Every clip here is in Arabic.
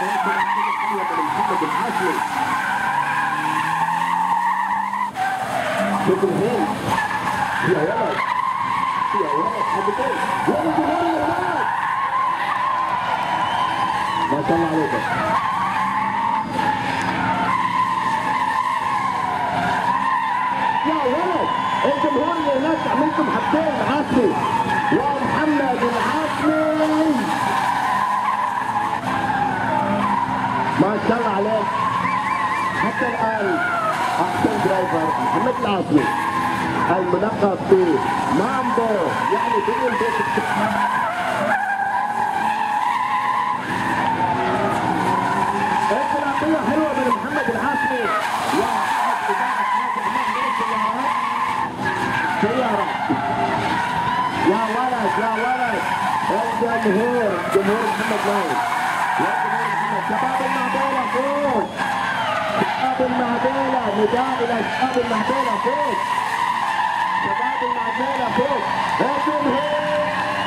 محمد العاصمي. شوف الهين يا ولد يا ولد حبتين ما شاء الله عليكم. يا ولد الجمهور اللي هناك عملتم حبتين عاصمي ومحمد العاصمي ما شاء الله عليك. حتى الان احسن درايفر محمد العاصمي الملقب بمامبو يعني بدون بيت. انطلاقيه حلوه من محمد العاصمي واحد اذاعه نادي عمان من السيارات. سياره يا ولد يا ولد الجمهور جمهور محمد نايف يا جمهور محمد. شباب المعدوله فوق شباب المعدوله نداء الى شباب المعدوله فوق شباب المعدوله فوق الجمهور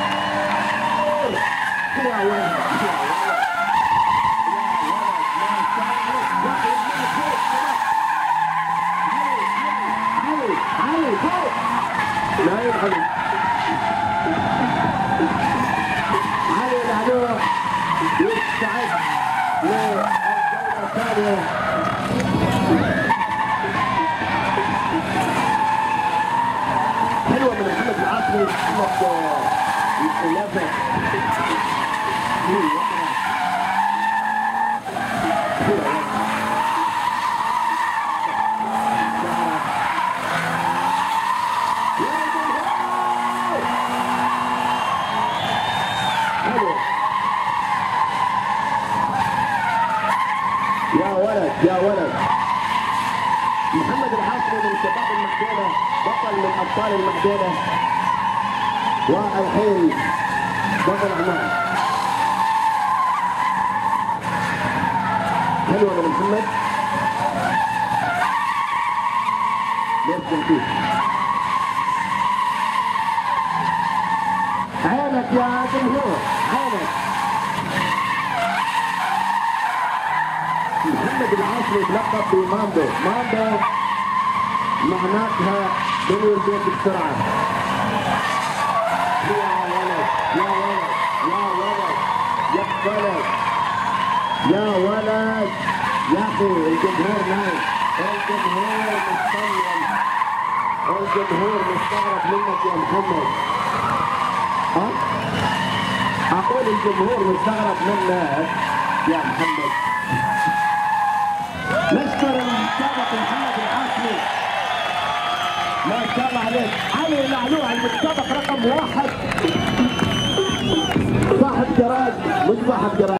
يا ولد يا ولد علي فوق نايم علي علي العلوح يستعد للجولة الثانية. حلوة من محمد العاصمي محمد يا ولد يا ولد محمد العاصمي من شباب المحدودة بطل من أبطال المحدودة والحين بطل عمان. حلوة من محمد ليش جنبيه عينك يا جمهور عينك. محمد العاصمي تلقب بمامبو. مامبو معناتها بني البيت بسرعة. يا ولد يا ولد يا ولد يا ولد يا ولد يا أخي الجمهور نايم. الجمهور مستغرب الجمهور مستغرب منك يا محمد. أقول الجمهور مستغرب منك يا محمد. نشكر المتسابق محمد العاصمي ما شاء الله عليك. علي العلوح المتسابق رقم 1 صاحب جراد مش صاحب جراد.